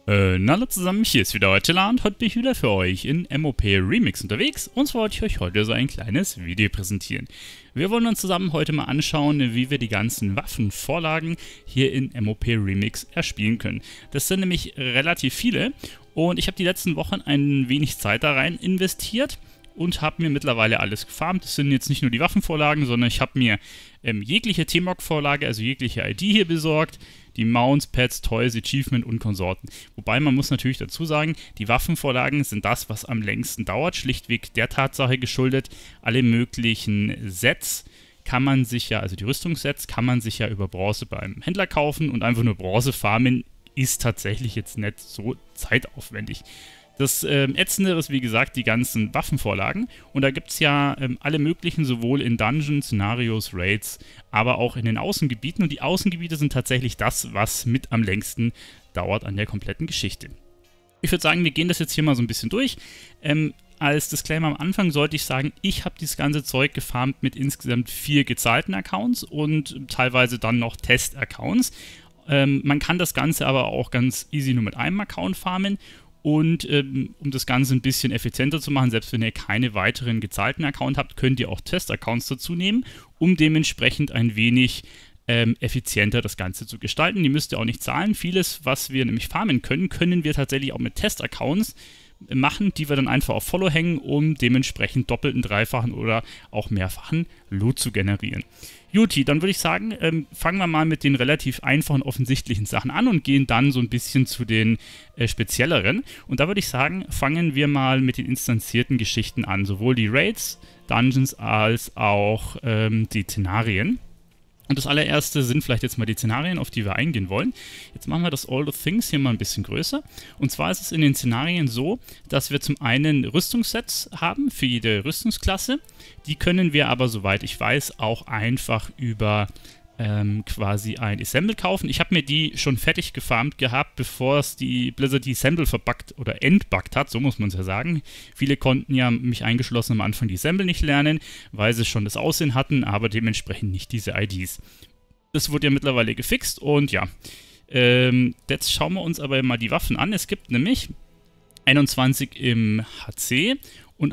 Na hallo zusammen, hier ist wieder Attila und heute bin ich wieder für euch in MOP Remix unterwegs und zwar wollte ich euch heute so ein kleines Video präsentieren. Wir wollen uns zusammen heute mal anschauen, wie wir die ganzen Waffenvorlagen hier in MOP Remix erspielen können. Das sind nämlich relativ viele und ich habe die letzten Wochen ein wenig Zeit da rein investiert und habe mir mittlerweile alles gefarmt. Das sind jetzt nicht nur die Waffenvorlagen, sondern ich habe mir jegliche T-Mog-Vorlage, also jegliche ID hier besorgt, die Mounts, Pets, Toys, Achievement und Konsorten. Wobei man muss natürlich dazu sagen, die Waffenvorlagen sind das, was am längsten dauert, schlichtweg der Tatsache geschuldet, alle möglichen Sets kann man sich ja, also die Rüstungssets kann man sich ja über Bronze beim Händler kaufen und einfach nur Bronze farmen ist tatsächlich jetzt nicht so zeitaufwendig. Das Ätzende ist, wie gesagt, die ganzen Waffenvorlagen. Und da gibt es ja alle möglichen, sowohl in Dungeons, Szenarios, Raids, aber auch in den Außengebieten. Und die Außengebiete sind tatsächlich das, was mit am längsten dauert an der kompletten Geschichte. Ich würde sagen, wir gehen das jetzt hier mal so ein bisschen durch. Als Disclaimer am Anfang sollte ich sagen, ich habe dieses ganze Zeug gefarmt mit insgesamt 4 gezahlten Accounts und teilweise dann noch Test-Accounts. Man kann das Ganze aber auch ganz easy nur mit einem Account farmen. Und um das Ganze ein bisschen effizienter zu machen, selbst wenn ihr keine weiteren gezahlten Accounts habt, könnt ihr auch Test-Accounts dazu nehmen, um dementsprechend ein wenig effizienter das Ganze zu gestalten. Die müsst ihr auch nicht zahlen. Vieles, was wir nämlich farmen können, können wir tatsächlich auch mit Test-Accounts machen, die wir dann einfach auf Follow hängen, um dementsprechend doppelten, dreifachen oder auch mehrfachen Loot zu generieren. Juti, dann würde ich sagen, fangen wir mal mit den relativ einfachen, offensichtlichen Sachen an und gehen dann so ein bisschen zu den spezielleren. Und da würde ich sagen, fangen wir mal mit den instanzierten Geschichten an. Sowohl die Raids, Dungeons als auch die Szenarien. Und das allererste sind vielleicht jetzt mal die Szenarien, auf die wir eingehen wollen. Jetzt machen wir das All the Things hier mal ein bisschen größer. Und zwar ist es in den Szenarien so, dass wir zum einen Rüstungssets haben für jede Rüstungsklasse. Die können wir aber, soweit ich weiß, auch einfach über quasi ein Assemble kaufen. Ich habe mir die schon fertig gefarmt gehabt, bevor es die Blizzard die Assemble verbuggt oder entbuggt hat, so muss man es ja sagen. Viele konnten ja, mich eingeschlossen, am Anfang die Assemble nicht lernen, weil sie schon das Aussehen hatten, aber dementsprechend nicht diese IDs. Das wurde ja mittlerweile gefixt und ja, jetzt schauen wir uns aber mal die Waffen an. Es gibt nämlich 21 im HC und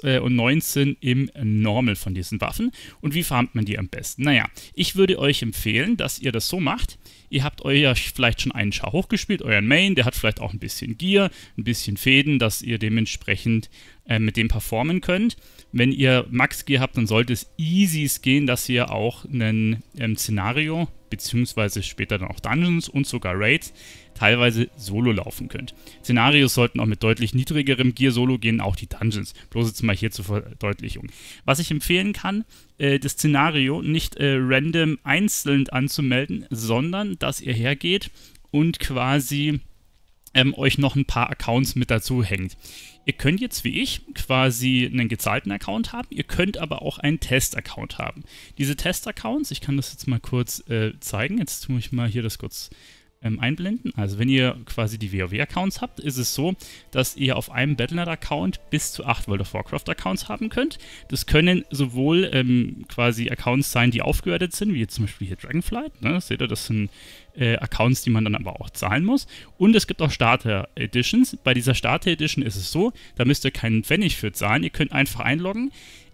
19 im Normal von diesen Waffen. Und wie farmt man die am besten? Naja, ich würde euch empfehlen, dass ihr das so macht. Ihr habt euch vielleicht schon einen Char hochgespielt, euren Main, der hat vielleicht auch ein bisschen Gear, ein bisschen Fäden, dass ihr dementsprechend mit dem performen könnt. Wenn ihr Max Gear habt, dann sollte es easy gehen, dass ihr auch ein Szenario, beziehungsweise später dann auch Dungeons und sogar Raids, teilweise solo laufen könnt. Szenarios sollten auch mit deutlich niedrigerem Gear solo gehen, auch die Dungeons. Bloß jetzt mal hier zur Verdeutlichung. Was ich empfehlen kann, das Szenario nicht random einzeln anzumelden, sondern dass ihr hergeht und quasi euch noch ein paar Accounts mit dazu hängt. Ihr könnt jetzt wie ich quasi einen gezahlten Account haben, ihr könnt aber auch einen Test-Account haben. Diese Test-Accounts, ich kann das jetzt mal kurz zeigen, jetzt tue ich mal hier das kurz einblenden. Also wenn ihr quasi die WoW-Accounts habt, ist es so, dass ihr auf einem Battle.net-Account bis zu 8 World of Warcraft-Accounts haben könnt. Das können sowohl quasi Accounts sein, die aufgewertet sind, wie jetzt zum Beispiel hier Dragonflight. Ne? Seht ihr, das sind Accounts, die man dann aber auch zahlen muss. Und es gibt auch Starter-Editions. Bei dieser Starter-Edition ist es so, da müsst ihr keinen Pfennig für zahlen. Ihr könnt einfach einloggen.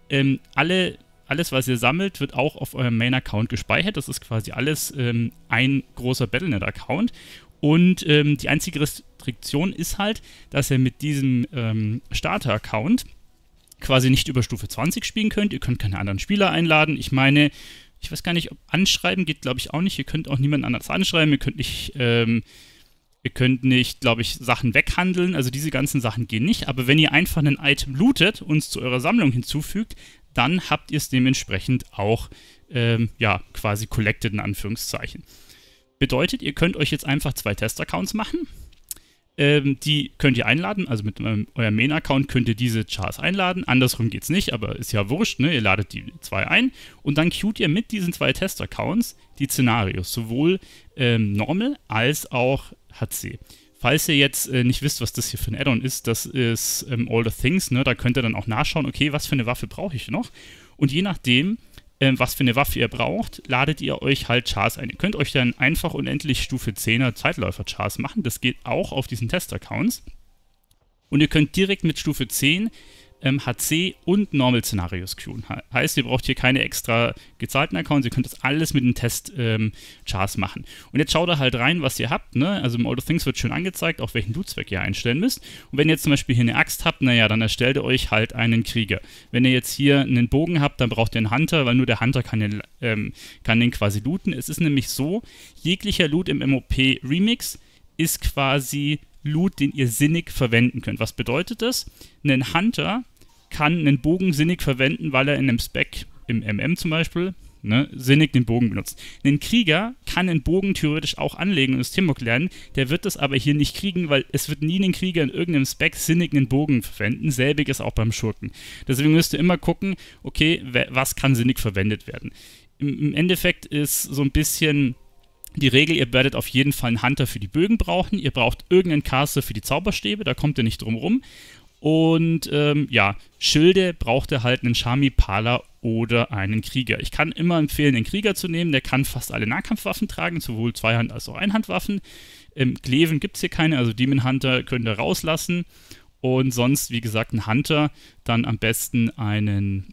Alles, was ihr sammelt, wird auch auf eurem Main-Account gespeichert. Das ist quasi alles ein großer Battle.net-Account. Und die einzige Restriktion ist halt, dass ihr mit diesem Starter-Account quasi nicht über Stufe 20 spielen könnt. Ihr könnt keine anderen Spieler einladen. Ich meine, ich weiß gar nicht, ob anschreiben geht, glaube ich auch nicht. Ihr könnt auch niemanden anders anschreiben. Ihr könnt nicht, glaube ich, Sachen weghandeln. Also diese ganzen Sachen gehen nicht. Aber wenn ihr einfach ein Item lootet und es zu eurer Sammlung hinzufügt, dann habt ihr es dementsprechend auch, ja, quasi collected in Anführungszeichen. Bedeutet, ihr könnt euch jetzt einfach 2 Test-Accounts machen. Die könnt ihr einladen, also mit eurem Main-Account könnt ihr diese Chars einladen. Andersrum geht es nicht, aber ist ja wurscht, ne? Ihr ladet die 2 ein und dann queuet ihr mit diesen 2 Test-Accounts die Szenarios, sowohl Normal als auch HC. Falls ihr jetzt nicht wisst, was das hier für ein Add-on ist, das ist All the Things, ne? Da könnt ihr dann auch nachschauen, okay, was für eine Waffe brauche ich noch? Und je nachdem was für eine Waffe ihr braucht, ladet ihr euch halt Chars ein. Ihr könnt euch dann einfach unendlich Stufe 10er Zeitläufer-Chars machen. Das geht auch auf diesen Test-Accounts. Und ihr könnt direkt mit Stufe 10 HC und Normal-Szenarios queuen. Heißt, ihr braucht hier keine extra gezahlten Accounts, ihr könnt das alles mit den Test-Chars machen. Und jetzt schaut da halt rein, was ihr habt, ne? Also im All of Things wird schön angezeigt, auf welchen Loot-Zweck ihr einstellen müsst. Und wenn ihr jetzt zum Beispiel hier eine Axt habt, naja, dann erstellt ihr euch halt einen Krieger. Wenn ihr jetzt hier einen Bogen habt, dann braucht ihr einen Hunter, weil nur der Hunter kann den quasi looten. Es ist nämlich so, jeglicher Loot im MOP Remix ist quasi Loot, den ihr sinnig verwenden könnt. Was bedeutet das? Ein Hunter kann einen Bogen sinnig verwenden, weil er in einem Spec, im MM zum Beispiel, ne, sinnig den Bogen benutzt. Ein Krieger kann einen Bogen theoretisch auch anlegen und das Timbuk lernen, der wird das aber hier nicht kriegen, weil es wird nie ein Krieger in irgendeinem Spec sinnig einen Bogen verwenden. Selbiges auch beim Schurken. Deswegen müsst ihr immer gucken, okay, was kann sinnig verwendet werden. Im Endeffekt ist so ein bisschen die Regel, ihr werdet auf jeden Fall einen Hunter für die Bögen brauchen, ihr braucht irgendeinen Caster für die Zauberstäbe, da kommt ihr nicht drum rum. Und ja, Schilde braucht ihr halt einen Shami-Pala oder einen Krieger. Ich kann immer empfehlen, den Krieger zu nehmen, der kann fast alle Nahkampfwaffen tragen, sowohl Zweihand- als auch Einhandwaffen. Kleven gibt es hier keine, also Demon Hunter könnt ihr rauslassen. Und sonst, wie gesagt, ein Hunter, dann am besten einen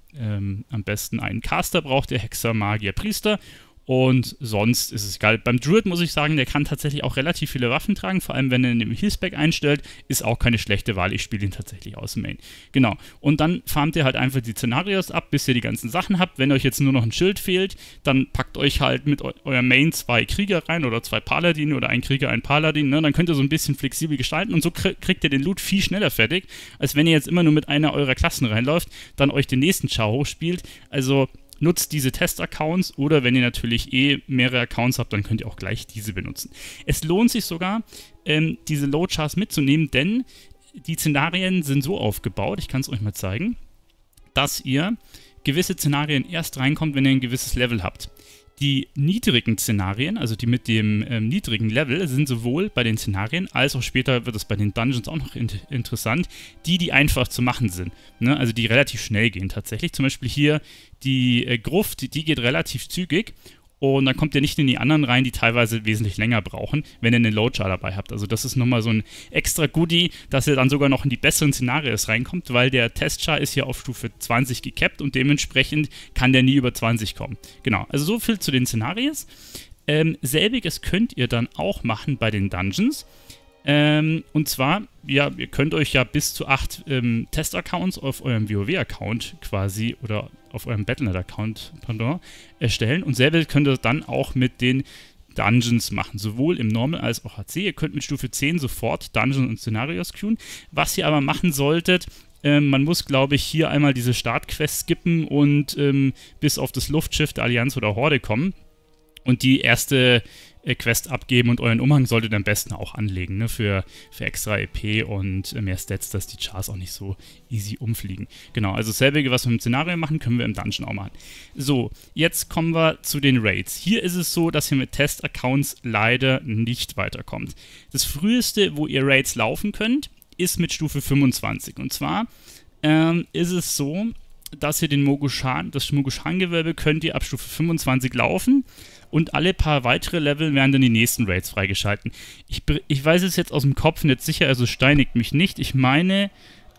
Caster braucht ihr, Hexer, Magier, Priester. Und sonst ist es egal. Beim Druid muss ich sagen, der kann tatsächlich auch relativ viele Waffen tragen, vor allem wenn er ihn im Healspec einstellt, ist auch keine schlechte Wahl. Ich spiele ihn tatsächlich aus dem Main. Genau. Und dann farmt ihr halt einfach die Szenarios ab, bis ihr die ganzen Sachen habt. Wenn euch jetzt nur noch ein Schild fehlt, dann packt euch halt mit eurem Main 2 Krieger rein oder 2 Paladine oder ein Krieger, ein Paladin. Ne? Dann könnt ihr so ein bisschen flexibel gestalten und so kriegt ihr den Loot viel schneller fertig, als wenn ihr jetzt immer nur mit einer eurer Klassen reinläuft, dann euch den nächsten Char hochspielt. Also nutzt diese Test-Accounts oder wenn ihr natürlich mehrere Accounts habt, dann könnt ihr auch gleich diese benutzen. Es lohnt sich sogar, diese Load-Chars mitzunehmen, denn die Szenarien sind so aufgebaut, ich kann es euch mal zeigen, dass ihr gewisse Szenarien erst reinkommt, wenn ihr ein gewisses Level habt. Die niedrigen Szenarien, also die mit dem niedrigen Level, sind sowohl bei den Szenarien, als auch später wird es bei den Dungeons auch noch interessant, die einfach zu machen sind. Ne? Also die relativ schnell gehen tatsächlich. Zum Beispiel hier die Gruft, die geht relativ zügig. Und dann kommt ihr nicht in die anderen rein, die teilweise wesentlich länger brauchen, wenn ihr einen Load-Char dabei habt. Also das ist nochmal so ein extra Goodie, dass ihr dann sogar noch in die besseren Szenarien reinkommt, weil der Test-Char ist hier auf Stufe 20 gecapped und dementsprechend kann der nie über 20 kommen. Genau, also so viel zu den Szenarien. Selbiges könnt ihr dann auch machen bei den Dungeons. Und zwar, ja, ihr könnt euch ja bis zu 8 Test-Accounts auf eurem WoW-Account quasi oder auf eurem Battle.net-Account, erstellen und selber könnt ihr dann auch mit den Dungeons machen, sowohl im Normal als auch HC. Ihr könnt mit Stufe 10 sofort Dungeons und Szenarios queuen. Was ihr aber machen solltet, man muss, glaube ich, hier einmal diese Startquest skippen und bis auf das Luftschiff der Allianz oder Horde kommen und die erste Quest abgeben und euren Umhang solltet ihr am besten auch anlegen, ne, für extra EP und mehr Stats, dass die Chars auch nicht so easy umfliegen. Genau, also dasselbe, was wir im Szenario machen, können wir im Dungeon auch machen. So, jetzt kommen wir zu den Raids. Hier ist es so, dass ihr mit Test-Accounts leider nicht weiterkommt. Das früheste, wo ihr Raids laufen könnt, ist mit Stufe 25. Und zwar ist es so, dass ihr das Mogushan-Gewölbe könnt ihr ab Stufe 25 laufen und alle paar weitere Level werden dann die nächsten Raids freigeschalten. Ich weiß es jetzt aus dem Kopf nicht sicher, also steinigt mich nicht. Ich meine,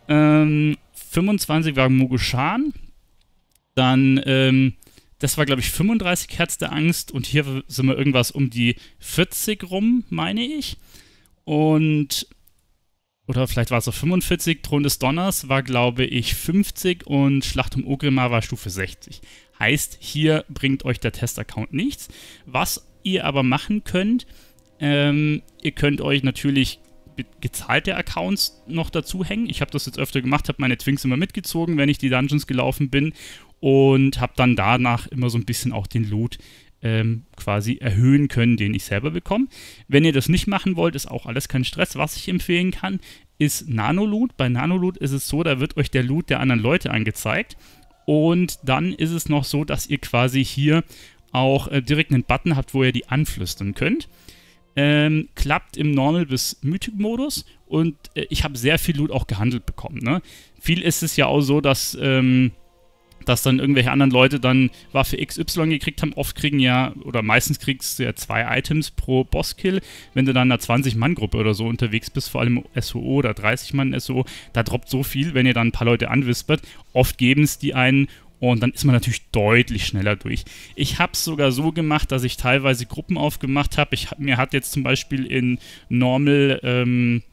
25 war Mogushan, dann, das war glaube ich 35 Herz der Angst und hier sind wir irgendwas um die 40 rum, meine ich. Und oder vielleicht war es auch 45, Thron des Donners war, glaube ich, 50 und Schlacht um Orgrimmar war Stufe 60. Heißt, hier bringt euch der Test-Account nichts. Was ihr aber machen könnt, ihr könnt euch natürlich gezahlte Accounts noch dazu hängen. Ich habe das jetzt öfter gemacht, habe meine Twinks immer mitgezogen, wenn ich die Dungeons gelaufen bin und habe dann danach immer so ein bisschen auch den Loot quasi erhöhen können, den ich selber bekomme. Wenn ihr das nicht machen wollt, ist auch alles kein Stress. Was ich empfehlen kann, ist Nano-Loot. Bei Nano-Loot ist es so, da wird euch der Loot der anderen Leute angezeigt und dann ist es noch so, dass ihr quasi hier auch direkt einen Button habt, wo ihr die anflüstern könnt. Klappt im Normal- bis Mythic-Modus und ich habe sehr viel Loot auch gehandelt bekommen. Ne? Viel ist es ja auch so, dass dass dann irgendwelche anderen Leute dann Waffe XY gekriegt haben. Oft kriegen ja, oder meistens kriegst du ja 2 Items pro Bosskill. Wenn du dann in einer 20-Mann-Gruppe oder so unterwegs bist, vor allem SOO oder 30-Mann-SOO, da droppt so viel, wenn ihr dann ein paar Leute anwispert. Oft geben es die einen und dann ist man natürlich deutlich schneller durch. Ich habe es sogar so gemacht, dass ich teilweise Gruppen aufgemacht habe. Mir hat jetzt zum Beispiel in Normal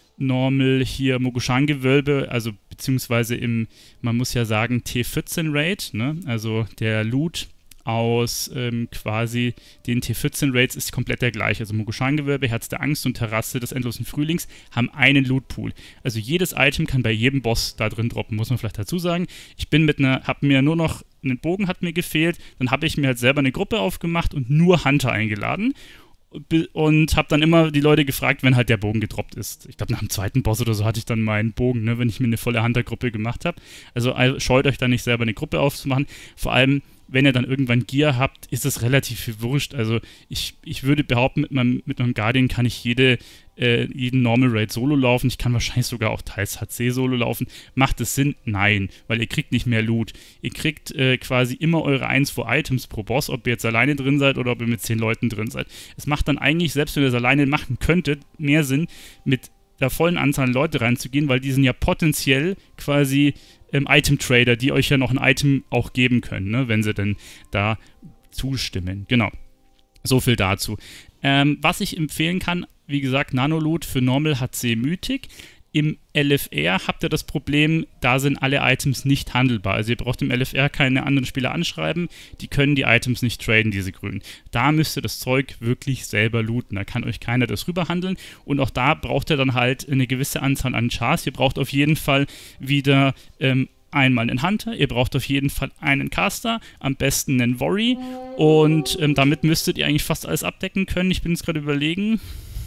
hier Mogushan-Gewölbe, also beziehungsweise man muss ja sagen, T14-Raid, ne? Also der Loot aus quasi den T14-Raids ist komplett der gleiche. Also Mogushan-Gewölbe, Herz der Angst und Terrasse des endlosen Frühlings haben einen Loot-Pool. Also jedes Item kann bei jedem Boss da drin droppen, muss man vielleicht dazu sagen. Ich bin habe mir nur noch, einen Bogen hat mir gefehlt, dann habe ich mir halt selber eine Gruppe aufgemacht und nur Hunter eingeladen. Und habe dann immer die Leute gefragt, wenn halt der Bogen gedroppt ist. Ich glaube, nach dem zweiten Boss oder so hatte ich dann meinen Bogen, ne, wenn ich mir eine volle Hunter-Gruppe gemacht habe. Also scheut euch da nicht selber eine Gruppe aufzumachen. Vor allem, wenn ihr dann irgendwann Gear habt, ist es relativ viel wurscht. Also ich würde behaupten, mit meinem Guardian kann ich jeden Normal Raid Solo laufen. Ich kann wahrscheinlich sogar auch teils HC Solo laufen. Macht es Sinn? Nein, weil ihr kriegt nicht mehr Loot. Ihr kriegt quasi immer eure 1-2 Items pro Boss, ob ihr jetzt alleine drin seid oder ob ihr mit 10 Leuten drin seid. Es macht dann eigentlich, selbst wenn ihr es alleine machen könntet, mehr Sinn, mit der vollen Anzahl an Leute reinzugehen, weil die sind ja potenziell quasi Item-Trader, die euch ja noch ein Item auch geben können, ne, wenn sie denn da zustimmen. Genau. So viel dazu. Was ich empfehlen kann, wie gesagt, Nanoloot für Normal HC Mythic. Im LFR habt ihr das Problem, da sind alle Items nicht handelbar. Also ihr braucht im LFR keine anderen Spieler anschreiben, die können die Items nicht traden, diese grünen. Da müsst ihr das Zeug wirklich selber looten, da kann euch keiner das rüberhandeln und auch da braucht ihr dann halt eine gewisse Anzahl an Chars. Ihr braucht auf jeden Fall wieder einmal einen Hunter, ihr braucht auf jeden Fall einen Caster, am besten einen Worry und damit müsstet ihr eigentlich fast alles abdecken können. Ich bin jetzt gerade überlegen.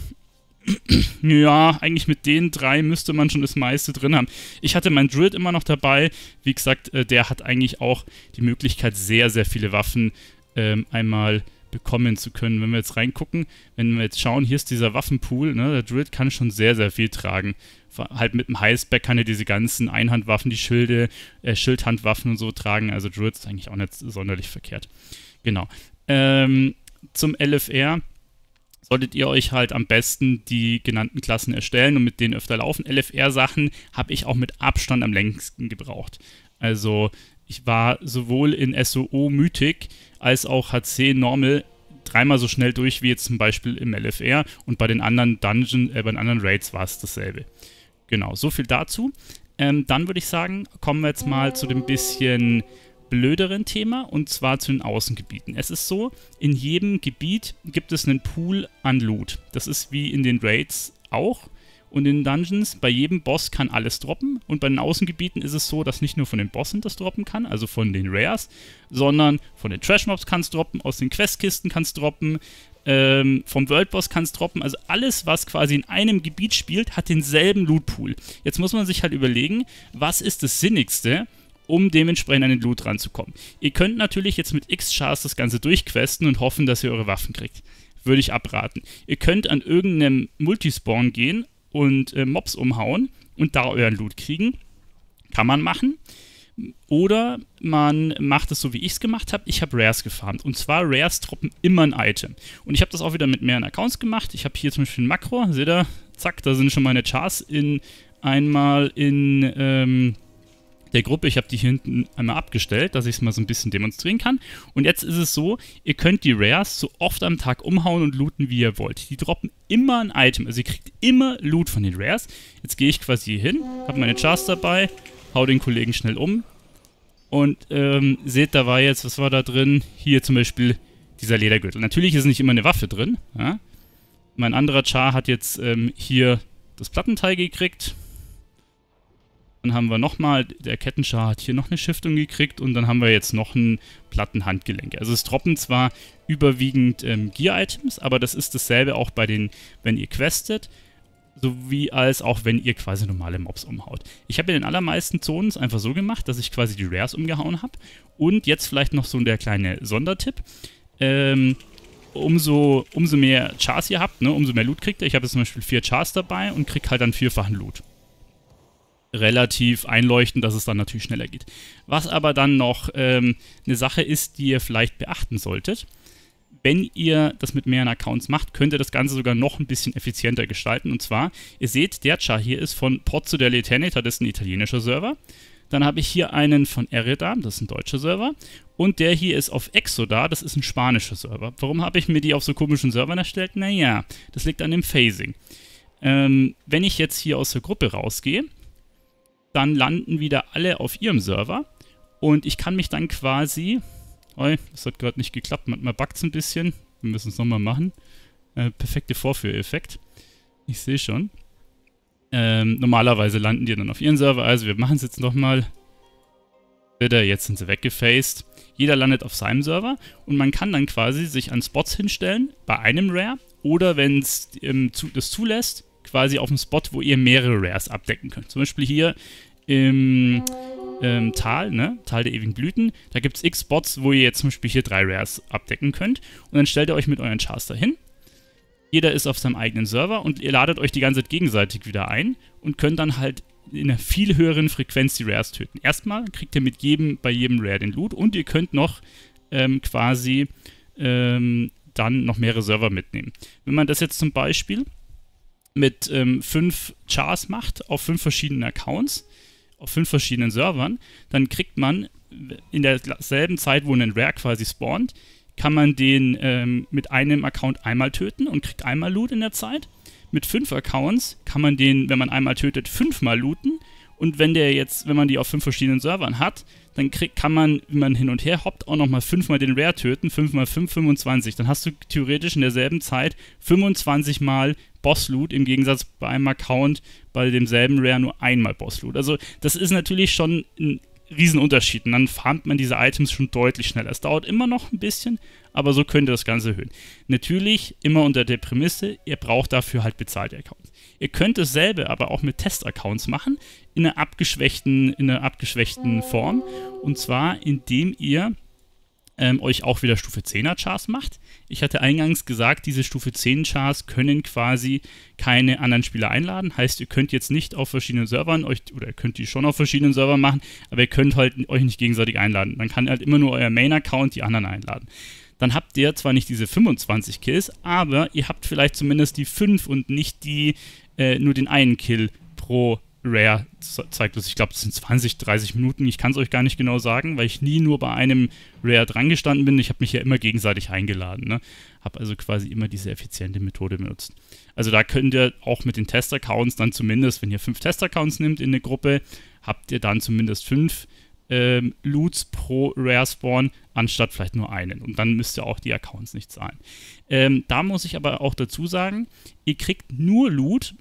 Ja, eigentlich mit den 3 müsste man schon das meiste drin haben. Ich hatte meinen Druid immer noch dabei. Wie gesagt, der hat eigentlich auch die Möglichkeit, sehr, sehr viele Waffen einmal bekommen zu können. Wenn wir jetzt reingucken, wenn wir jetzt schauen, hier ist dieser Waffenpool, ne, der Druid kann schon sehr, sehr viel tragen. Halt mit dem Highspec kann er diese ganzen Einhandwaffen, die Schilde, Schildhandwaffen und so tragen. Also Druid ist eigentlich auch nicht sonderlich verkehrt. Genau. Zum LFR solltet ihr euch halt am besten die genannten Klassen erstellen und mit denen öfter laufen. LFR-Sachen habe ich auch mit Abstand am längsten gebraucht. Also ich war sowohl in SOO Mythic als auch HC Normal 3-mal so schnell durch wie jetzt zum Beispiel im LFR und bei den anderen bei den anderen Raids war es dasselbe. Genau, so viel dazu. Dann würde ich sagen, kommen wir jetzt mal zu dem bisschen blöderen Thema und zwar zu den Außengebieten. Es ist so, in jedem Gebiet gibt es einen Pool an Loot. Das ist wie in den Raids auch und in den Dungeons. Bei jedem Boss kann alles droppen und bei den Außengebieten ist es so, dass nicht nur von den Bossen das droppen kann, also von den Rares, sondern von den Trash-Mobs kann es droppen, aus den Questkisten kann es droppen, vom World-Boss kann es droppen. Also alles, was quasi in einem Gebiet spielt, hat denselben Loot-Pool. Jetzt muss man sich halt überlegen, was ist das Sinnigste, um dementsprechend an den Loot ranzukommen. Ihr könnt natürlich jetzt mit X-Chars das Ganze durchquesten und hoffen, dass ihr eure Waffen kriegt. Würde ich abraten. Ihr könnt an irgendeinem Multispawn gehen und Mobs umhauen und da euren Loot kriegen. Kann man machen. Oder man macht es so, wie ich es gemacht habe. Ich habe Rares gefarmt. Und zwar Rares droppen immer ein Item. Und ich habe das auch wieder mit mehreren Accounts gemacht. Ich habe hier zum Beispiel ein Makro. Seht ihr? Zack, da sind schon meine Chars einmal in der Gruppe. Ich habe die hier hinten einmal abgestellt, dass ich es mal so ein bisschen demonstrieren kann. Und jetzt ist es so, ihr könnt die Rares so oft am Tag umhauen und looten, wie ihr wollt. Die droppen immer ein Item. Also ihr kriegt immer Loot von den Rares. Jetzt gehe ich quasi hier hin, habe meine Chars dabei, hau den Kollegen schnell um. Und seht, da war jetzt, was war da drin? Hier zum Beispiel dieser Ledergürtel. Natürlich ist nicht immer eine Waffe drin. Ja? Mein anderer Char hat jetzt hier das Plattenteil gekriegt. Dann haben wir nochmal, der Kettenchar hat hier noch eine Shiftung gekriegt und dann haben wir jetzt noch ein Plattenhandgelenk. Also es droppen zwar überwiegend Gear-Items, aber das ist dasselbe auch bei den, wenn ihr questet, sowie als auch wenn ihr quasi normale Mobs umhaut. Ich habe in den allermeisten Zonen es einfach so gemacht, dass ich quasi die Rares umgehauen habe. Und jetzt vielleicht noch so der kleine Sondertipp. Umso mehr Chars ihr habt, ne, umso mehr Loot kriegt ihr. Ich habe jetzt zum Beispiel 4 Chars dabei und kriege halt dann 4-fachen Loot. relativ einleuchtend, dass es dann natürlich schneller geht. Was aber dann noch eine Sache ist, die ihr vielleicht beachten solltet: Wenn ihr das mit mehreren Accounts macht, könnt ihr das Ganze sogar noch ein bisschen effizienter gestalten. Und zwar, ihr seht, der Char hier ist von Pozzo dell'Eternità, das ist ein italienischer Server. Dann habe ich hier einen von Eredar, das ist ein deutscher Server. Und der hier ist auf Exodar, das ist ein spanischer Server. Warum habe ich mir die auf so komischen Servern erstellt? Naja, das liegt an dem Phasing. Wenn ich jetzt hier aus der Gruppe rausgehe, dann landen wieder alle auf ihrem Server. Und ich kann mich dann quasi... Oh, das hat gerade nicht geklappt, manchmal buggt es ein bisschen. Wir müssen es nochmal machen. Perfekte Vorführeffekt. Ich sehe schon. Normalerweise landen die dann auf ihren Server, also wir machen es jetzt nochmal. Jetzt sind sie weggefaced. Jeder landet auf seinem Server und man kann dann quasi sich an Spots hinstellen, bei einem Rare, oder wenn es das zulässt, quasi auf einem Spot, wo ihr mehrere Rares abdecken könnt. Zum Beispiel hier im Tal, ne? Tal der ewigen Blüten, da gibt es x Spots, wo ihr jetzt zum Beispiel hier 3 Rares abdecken könnt. Und dann stellt ihr euch mit euren Chars dahin. Jeder ist auf seinem eigenen Server und ihr ladet euch die ganze Zeit gegenseitig wieder ein und könnt dann halt in einer viel höheren Frequenz die Rares töten. Erstmal kriegt ihr bei jedem Rare den Loot und ihr könnt noch quasi dann noch mehrere Server mitnehmen. Wenn man das jetzt zum Beispiel mit 5 Chars macht auf 5 verschiedenen Accounts, auf 5 verschiedenen Servern, dann kriegt man in derselben Zeit, wo ein Rare quasi spawnt, kann man den mit einem Account einmal töten und kriegt einmal Loot in der Zeit. Mit 5 Accounts kann man den, wenn man einmal tötet, 5-mal looten. Und wenn man die auf 5 verschiedenen Servern hat, dann kann man, wenn man hin und her hoppt, auch nochmal 5-mal den Rare töten. 5 mal 5, 25. Dann hast du theoretisch in derselben Zeit 25-mal Boss-Loot, im Gegensatz bei einem Account bei demselben Rare nur einmal Boss-Loot. Also das ist natürlich schon ein Riesenunterschied. Und dann farmt man diese Items schon deutlich schneller. Es dauert immer noch ein bisschen, aber so könnt ihr das Ganze erhöhen. Natürlich immer unter der Prämisse, ihr braucht dafür halt bezahlte Accounts. Ihr könnt dasselbe aber auch mit Test-Accounts machen, in einer abgeschwächten Form. Und zwar, indem ihr euch auch wieder Stufe 10er Chars macht. Ich hatte eingangs gesagt, diese Stufe 10 Chars können quasi keine anderen Spieler einladen. Heißt, ihr könnt jetzt nicht auf verschiedenen Servern oder ihr könnt die schon auf verschiedenen Servern machen, aber ihr könnt halt euch nicht gegenseitig einladen. Dann kann halt immer nur euer Main-Account die anderen einladen. Dann habt ihr zwar nicht diese 25 Kills, aber ihr habt vielleicht zumindest die 5 und nicht nur den einen Kill pro Rare Zyklus. Ich glaube, das sind 20, 30 Minuten. Ich kann es euch gar nicht genau sagen, weil ich nie nur bei einem Rare dran gestanden bin. Ich habe mich ja immer gegenseitig eingeladen. Ne? Habe also quasi immer diese effiziente Methode benutzt. Also da könnt ihr auch mit den Test-Accounts dann zumindest, wenn ihr 5 Test-Accounts nimmt in eine Gruppe, habt ihr dann zumindest 5 Loots pro Rare Spawn, anstatt vielleicht nur einen. Und dann müsst ihr auch die Accounts nicht zahlen. Da muss ich aber auch dazu sagen, ihr kriegt nur Loot,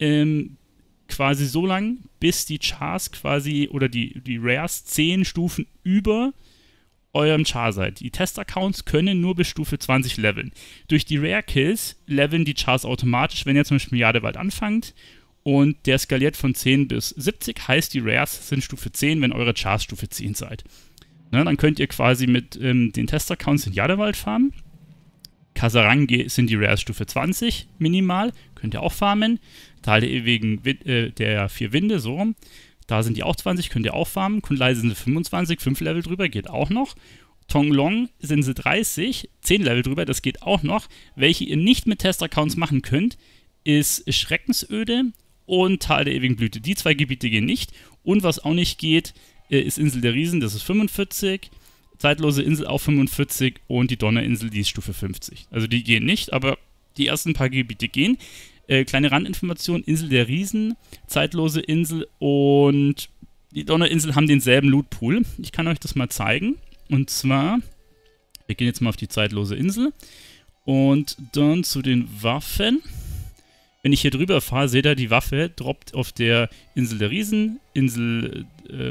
quasi so lang, bis die Chars quasi oder die Rares 10 Stufen über eurem Char seid. Die Test-Accounts können nur bis Stufe 20 leveln. Durch die Rare-Kills leveln die Chars automatisch, wenn ihr zum Beispiel Jadewald anfangt und der skaliert von 10 bis 70, heißt die Rares sind Stufe 10, wenn eure Chars Stufe 10 seid. Ne, dann könnt ihr quasi mit den Test-Accounts in Jadewald farmen. Kasarange sind die Rares Stufe 20 minimal, könnt ihr auch farmen. Tal der 4 Winde, so rum. Da sind die auch 20, könnt ihr auch farmen. Kunlai sind sie 25, 5 Level drüber, geht auch noch. Tonglong sind sie 30, 10 Level drüber, das geht auch noch. Welche ihr nicht mit Test-Accounts machen könnt, ist Schreckensöde und Tal der ewigen Blüte. Die 2 Gebiete gehen nicht. Und was auch nicht geht, ist Insel der Riesen, das ist 45. Zeitlose Insel auch 45 und die Donnerinsel, die ist Stufe 50. Also die gehen nicht, aber die ersten paar Gebiete gehen. Kleine Randinformation, Insel der Riesen, Zeitlose Insel und die Donnerinsel haben denselben Lootpool. Ich kann euch das mal zeigen. Und zwar, wir gehen jetzt mal auf die Zeitlose Insel und dann zu den Waffen. Wenn ich hier drüber fahre, seht ihr, die Waffe droppt auf der Insel der Riesen, Insel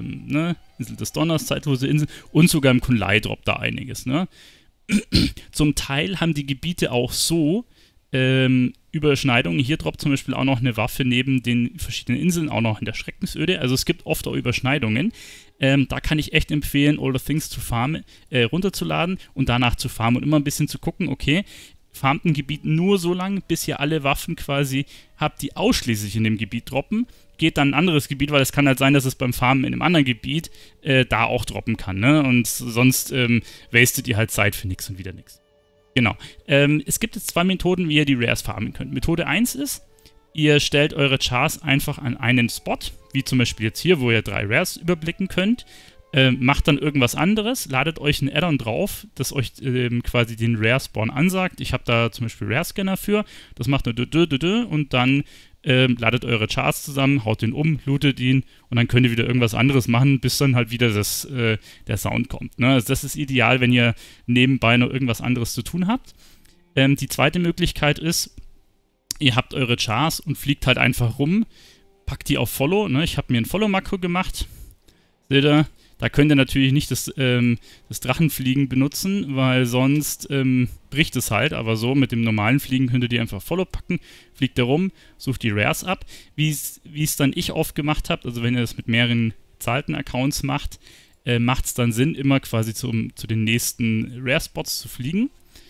des Donners, Zeitlose Insel und sogar im Kunlai droppt da einiges. Ne? Zum Teil haben die Gebiete auch so Überschneidungen. Hier droppt zum Beispiel auch noch eine Waffe neben den verschiedenen Inseln, auch noch in der Schreckensöde. Also es gibt oft auch Überschneidungen. Da kann ich echt empfehlen, All the Things zu farmen, runterzuladen und danach zu farmen und immer ein bisschen zu gucken, okay, farmt ein Gebiet nur so lange, bis ihr alle Waffen quasi habt, die ausschließlich in dem Gebiet droppen. Geht dann ein anderes Gebiet, weil es kann halt sein, dass es beim Farmen in einem anderen Gebiet da auch droppen kann, ne? Und sonst wastet ihr halt Zeit für nichts und wieder nichts. Genau. Es gibt jetzt 2 Methoden, wie ihr die Rares farmen könnt. Methode 1 ist, ihr stellt eure Chars einfach an einen Spot, wie zum Beispiel jetzt hier, wo ihr 3 Rares überblicken könnt. Macht dann irgendwas anderes, ladet euch ein Add-on drauf, das euch quasi den Rare-Spawn ansagt. Ich habe da zum Beispiel Rare-Scanner für. Das macht nur und dann ladet eure Chars zusammen, haut den um, lootet ihn und dann könnt ihr wieder irgendwas anderes machen, bis dann halt wieder der Sound kommt. Ne? Also das ist ideal, wenn ihr nebenbei noch irgendwas anderes zu tun habt. Die zweite Möglichkeit ist, ihr habt eure Chars und fliegt halt einfach rum, packt die auf Follow. Ne? Ich habe mir ein Follow-Makro gemacht. Seht ihr? Da könnt ihr natürlich nicht das Drachenfliegen benutzen, weil sonst bricht es halt. Aber so mit dem normalen Fliegen könnt ihr die einfach Follow packen, fliegt da rum, sucht die Rares ab. Wie es dann ich oft gemacht habe, also wenn ihr das mit mehreren bezahlten Accounts macht, macht es dann Sinn, immer quasi zu den nächsten Rare-Spots zu fliegen,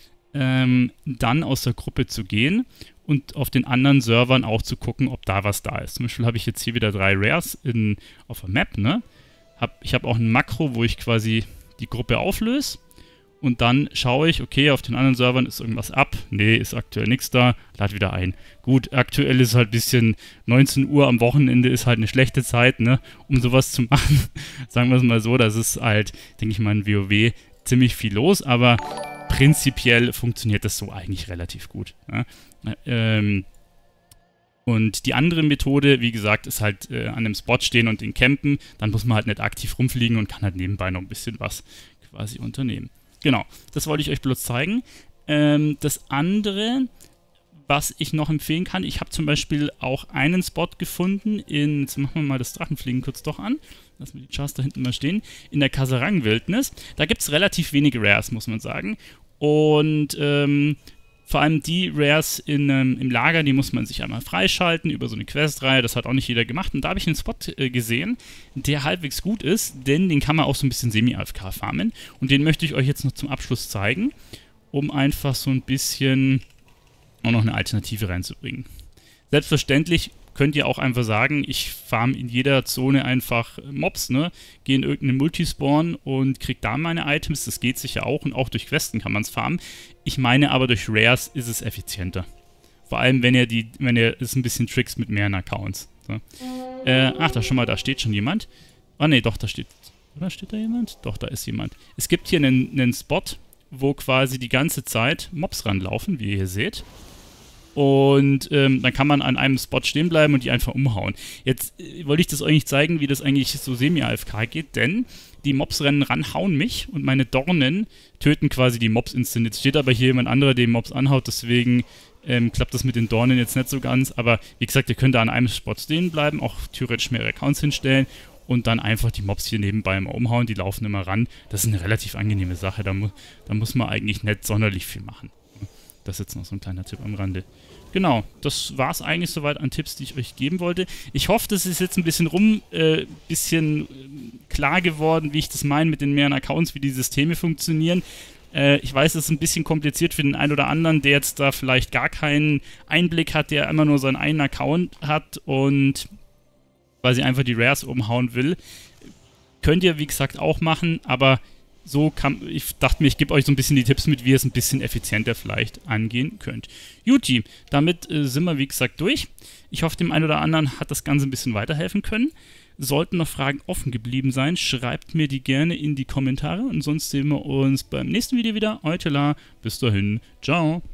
dann aus der Gruppe zu gehen und auf den anderen Servern auch zu gucken, ob da was da ist. Zum Beispiel habe ich jetzt hier wieder 3 Rares auf der Map, ne? Ich habe auch ein Makro, wo ich quasi die Gruppe auflöse und dann schaue ich, okay, auf den anderen Servern ist irgendwas ab. Nee, ist aktuell nichts da, lad wieder ein. Gut, aktuell ist halt ein bisschen 19 Uhr am Wochenende ist halt eine schlechte Zeit, ne, um sowas zu machen. Sagen wir es mal so, das ist halt, denke ich mal, in WoW ziemlich viel los, aber prinzipiell funktioniert das so eigentlich relativ gut. Ne? Und die andere Methode, wie gesagt, ist halt an einem Spot stehen und den campen. Dann muss man halt nicht aktiv rumfliegen und kann halt nebenbei noch ein bisschen was quasi unternehmen. Genau, das wollte ich euch bloß zeigen. Das andere, was ich noch empfehlen kann, ich habe zum Beispiel auch einen Spot gefunden jetzt machen wir mal das Drachenfliegen kurz doch an. Lassen wir die Chars da hinten mal stehen. In der Kasarang-Wildnis. Da gibt es relativ wenige Rares, muss man sagen. Und vor allem die Rares im Lager, die muss man sich einmal freischalten über so eine Questreihe. Das hat auch nicht jeder gemacht. Und da habe ich einen Spot gesehen, der halbwegs gut ist, denn den kann man auch so ein bisschen semi-AFK farmen. Und den möchte ich euch jetzt noch zum Abschluss zeigen, um einfach so ein bisschen auch noch eine Alternative reinzubringen. Selbstverständlich könnt ihr auch einfach sagen, ich farm in jeder Zone einfach Mobs, ne? Gehe in irgendeinen Multispawn und krieg da meine Items, das geht sicher auch und auch durch Questen kann man es farmen. Ich meine aber, durch Rares ist es effizienter. Vor allem, wenn ihr es ein bisschen trickst mit mehreren Accounts. So. Ach, da steht schon jemand. Ah ne, doch, steht da jemand? Doch, da ist jemand. Es gibt hier einen Spot, wo quasi die ganze Zeit Mobs ranlaufen, wie ihr hier seht. Und dann kann man an einem Spot stehen bleiben und die einfach umhauen. Jetzt wollte ich das euch nicht zeigen, wie das eigentlich so semi-AFK geht, denn die Mobs rennen ran, hauen mich und meine Dornen töten quasi die Mobs instant. Jetzt steht aber hier jemand anderer, der den Mobs anhaut, deswegen klappt das mit den Dornen jetzt nicht so ganz. Aber wie gesagt, ihr könnt da an einem Spot stehen bleiben, auch theoretisch mehrere Accounts hinstellen und dann einfach die Mobs hier nebenbei mal umhauen, die laufen immer ran. Das ist eine relativ angenehme Sache, da muss man eigentlich nicht sonderlich viel machen. Das ist jetzt noch so ein kleiner Tipp am Rande. Genau, das war es eigentlich soweit an Tipps, die ich euch geben wollte. Ich hoffe, das ist jetzt ein bisschen klar geworden, wie ich das meine mit den mehreren Accounts, wie die Systeme funktionieren. Ich weiß, es ist ein bisschen kompliziert für den einen oder anderen, der jetzt da vielleicht gar keinen Einblick hat, der immer nur seinen einen Account hat und quasi einfach die Rares umhauen will. Könnt ihr, wie gesagt, auch machen, aber ich dachte mir, ich gebe euch so ein bisschen die Tipps mit, wie ihr es ein bisschen effizienter vielleicht angehen könnt. Juti, damit sind wir, wie gesagt, durch. Ich hoffe, dem einen oder anderen hat das Ganze ein bisschen weiterhelfen können. Sollten noch Fragen offen geblieben sein, schreibt mir die gerne in die Kommentare und sonst sehen wir uns beim nächsten Video wieder. Euer Telar, bis dahin, ciao.